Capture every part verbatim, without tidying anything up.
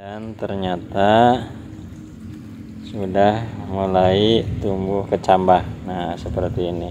Dan ternyata sudah mulai tumbuh kecambah. Nah, seperti ini.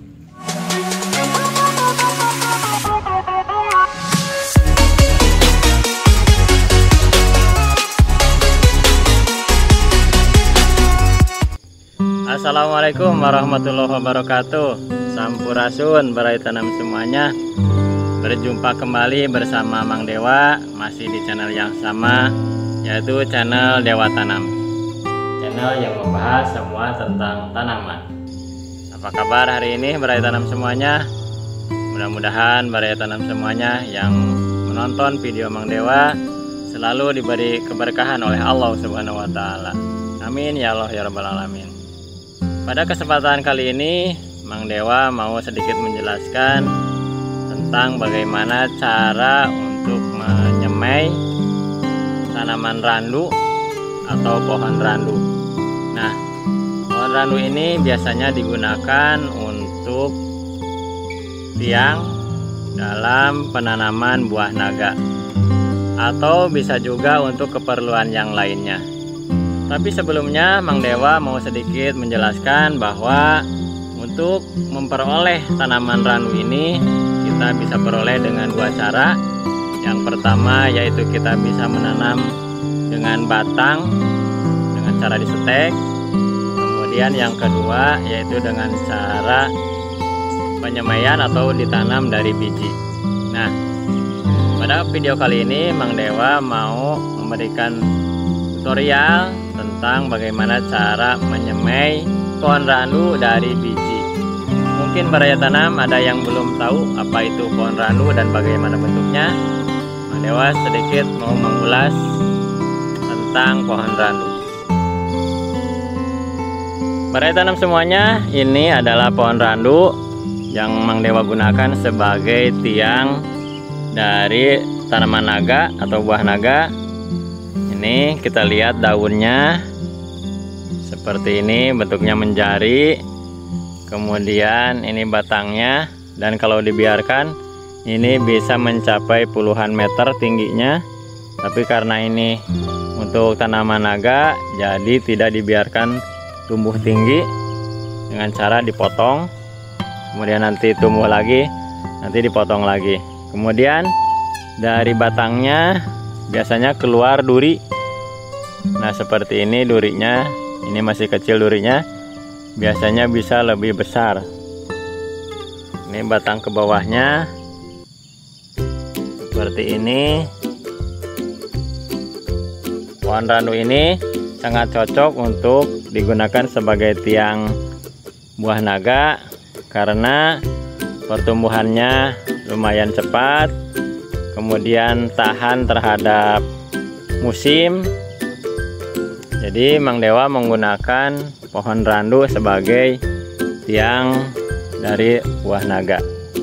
Assalamualaikum warahmatullahi wabarakatuh. Sampurasun barai tanam semuanya. Berjumpa kembali bersama Mang Dewa, masih di channel yang sama, yaitu channel Dewa Tanam, channel yang membahas semua tentang tanaman. Apa kabar hari ini barai tanam semuanya? Mudah-mudahan barai tanam semuanya yang menonton video Mang Dewa selalu diberi keberkahan oleh Allah Subhanahu wa Ta'ala. Amin ya Allah ya Rabbal Alamin. Pada kesempatan kali ini Mang Dewa mau sedikit menjelaskan tentang bagaimana cara untuk menyemai tanaman randu atau pohon randu. Nah, pohon randu ini biasanya digunakan untuk tiang dalam penanaman buah naga, atau bisa juga untuk keperluan yang lainnya. Tapi sebelumnya Mang Dewa mau sedikit menjelaskan bahwa untuk memperoleh tanaman randu ini kita bisa peroleh dengan dua cara. Yang pertama yaitu kita bisa menanam dengan batang dengan cara disetek. Kemudian yang kedua yaitu dengan cara penyemaian atau ditanam dari biji. Nah, pada video kali ini Mang Dewa mau memberikan tutorial tentang bagaimana cara menyemai pohon randu dari biji. Mungkin baraya tanam ada yang belum tahu apa itu pohon randu dan bagaimana bentuknya. Mang Dewa sedikit mau mengulas tentang pohon randu. Baraya tanam semuanya, ini adalah pohon randu yang Mang Dewa gunakan sebagai tiang dari tanaman naga atau buah naga. Ini kita lihat daunnya seperti ini, bentuknya menjari. Kemudian ini batangnya, dan kalau dibiarkan ini bisa mencapai puluhan meter tingginya. Tapi karena ini untuk tanaman naga, jadi tidak dibiarkan tumbuh tinggi, dengan cara dipotong. Kemudian nanti tumbuh lagi, nanti dipotong lagi. Kemudian dari batangnya biasanya keluar duri. Nah, seperti ini durinya. Ini masih kecil durinya. Biasanya bisa lebih besar. Ini batang ke bawahnya seperti ini. Pohon randu ini sangat cocok untuk digunakan sebagai tiang buah naga karena pertumbuhannya lumayan cepat, kemudian tahan terhadap musim. Jadi Mang Dewa menggunakan pohon randu sebagai tiang dari buah naga.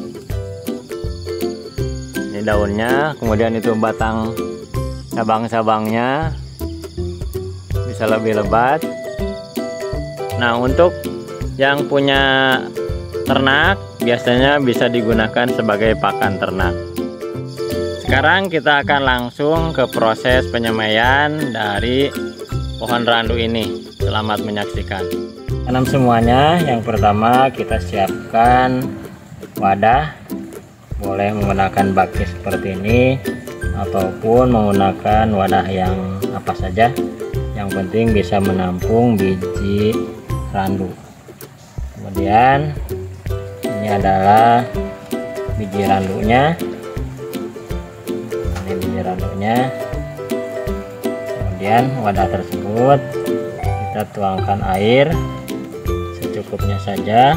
Ini daunnya, kemudian itu batang cabang-cabangnya bisa lebih lebat. Nah, untuk yang punya ternak biasanya bisa digunakan sebagai pakan ternak. Sekarang kita akan langsung ke proses penyemaian dari pohon randu ini. Selamat menyaksikan. Tanam semuanya. Yang pertama kita siapkan wadah. Boleh menggunakan baki seperti ini ataupun menggunakan wadah yang apa saja. Yang penting bisa menampung biji randu. Kemudian ini adalah biji randunya. Ini biji randunya. Kemudian wadah tersebut kita tuangkan air secukupnya saja.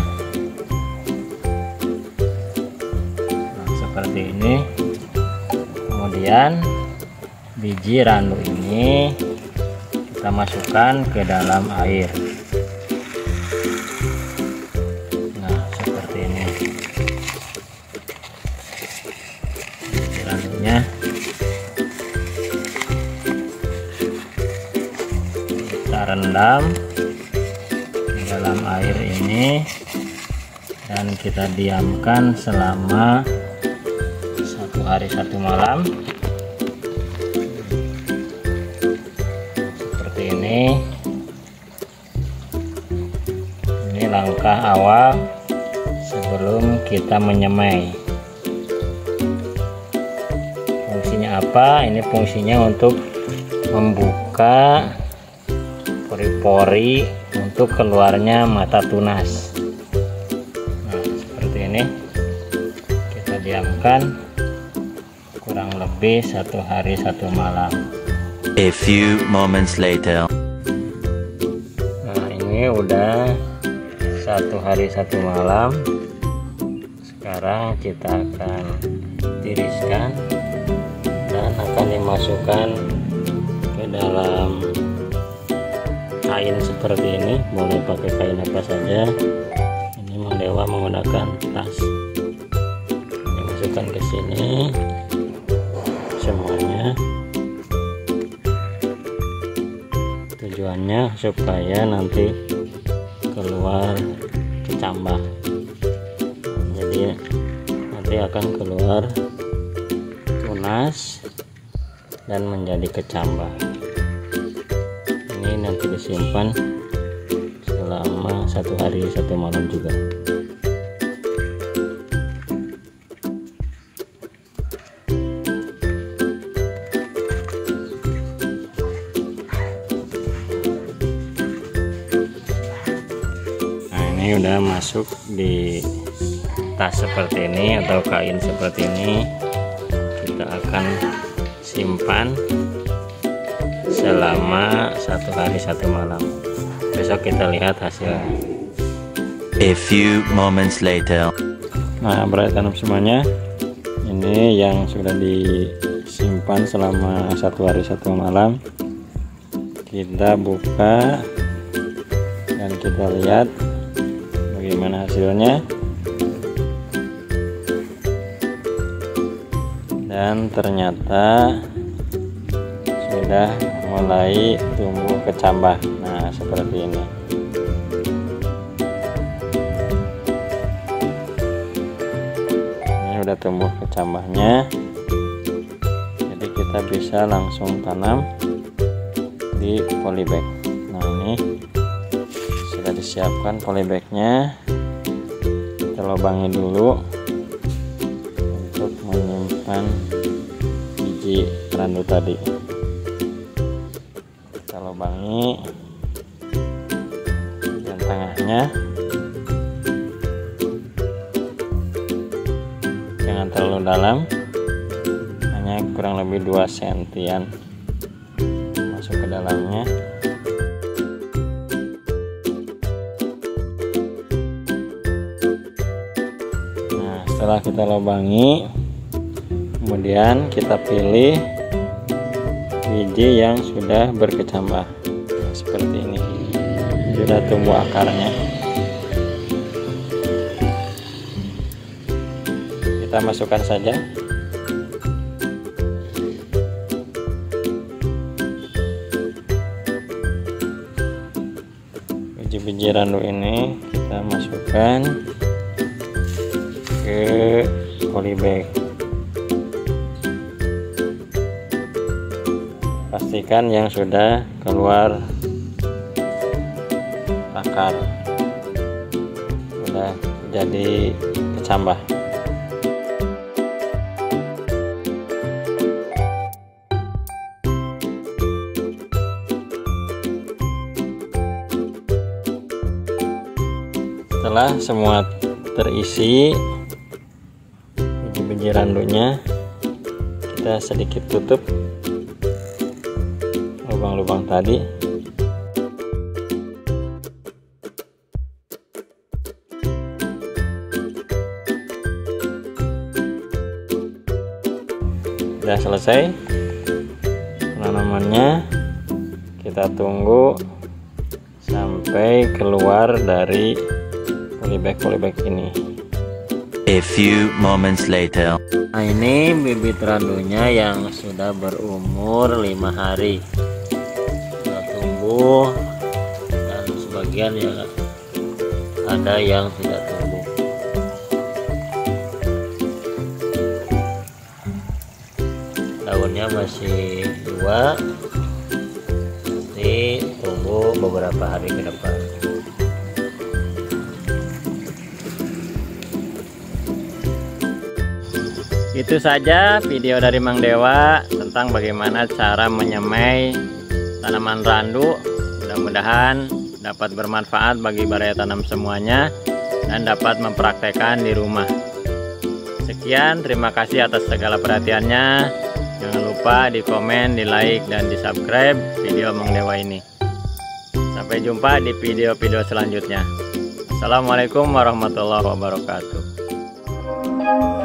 Nah, seperti ini. Kemudian biji randu ini kita masukkan ke dalam air. Nah, seperti ini. Biji randunya rendam di dalam air ini dan kita diamkan selama satu hari satu malam. langkah awal sebelum kita menyemai. Fungsinya apa? Ini fungsinya untuk membuka pori-pori untuk keluarnya mata tunas. Nah, seperti ini. Kita diamkan kurang lebih satu hari satu malam. A few moments later. Nah, ini udah satu hari satu malam. Sekarang kita akan tiriskan dan akan dimasukkan ke dalam kain seperti ini. Boleh pakai kain apa saja. Ini Mang Dewa menggunakan tas. Dimasukkan ke sini semuanya. Tujuannya supaya nanti keluar kecambah. Jadi nanti akan keluar tunas dan menjadi kecambah. Ini nanti disimpan selama satu hari satu malam juga. Ini udah masuk di tas seperti ini atau kain seperti ini. Kita akan simpan selama satu hari satu malam. Besok kita lihat hasilnya. A few moments later. Nah, berat tanam semuanya, ini yang sudah disimpan selama satu hari satu malam. Kita buka dan kita lihat bagaimana hasilnya. Dan ternyata sudah mulai tumbuh kecambah. Nah, seperti ini. Ini udah tumbuh kecambahnya. Jadi kita bisa langsung tanam di polybag. Nah, ini sudah disiapkan polybagnya. Kita lubangi dulu untuk menyimpan biji randu tadi. Kita lubangi bagian tengahnya, jangan terlalu dalam, hanya kurang lebih dua sentian masuk ke dalamnya. Setelah kita lubangi, kemudian kita pilih biji yang sudah berkecambah. Nah, seperti ini, sudah tumbuh akarnya. Kita masukkan saja. Biji-biji randu ini kita masukkan ke polybag. Pastikan yang sudah keluar akar, sudah jadi kecambah. Setelah semua terisi biji randunya, kita sedikit tutup lubang-lubang tadi. Sudah selesai penanamannya. Kita tunggu sampai keluar dari polybag-polybag ini. A few moments later. Nah, ini bibit randunya yang sudah berumur lima hari, sudah tumbuh, dan sebagian ya ada yang tidak tumbuh. Daunnya masih dua, nanti tumbuh beberapa hari ke depan. Itu saja video dari Mang Dewa tentang bagaimana cara menyemai tanaman randu. Mudah-mudahan dapat bermanfaat bagi baraya tanam semuanya dan dapat mempraktekkan di rumah. Sekian, terima kasih atas segala perhatiannya. Jangan lupa di komen, di like, dan di subscribe video Mang Dewa ini. Sampai jumpa di video-video selanjutnya. Assalamualaikum warahmatullahi wabarakatuh.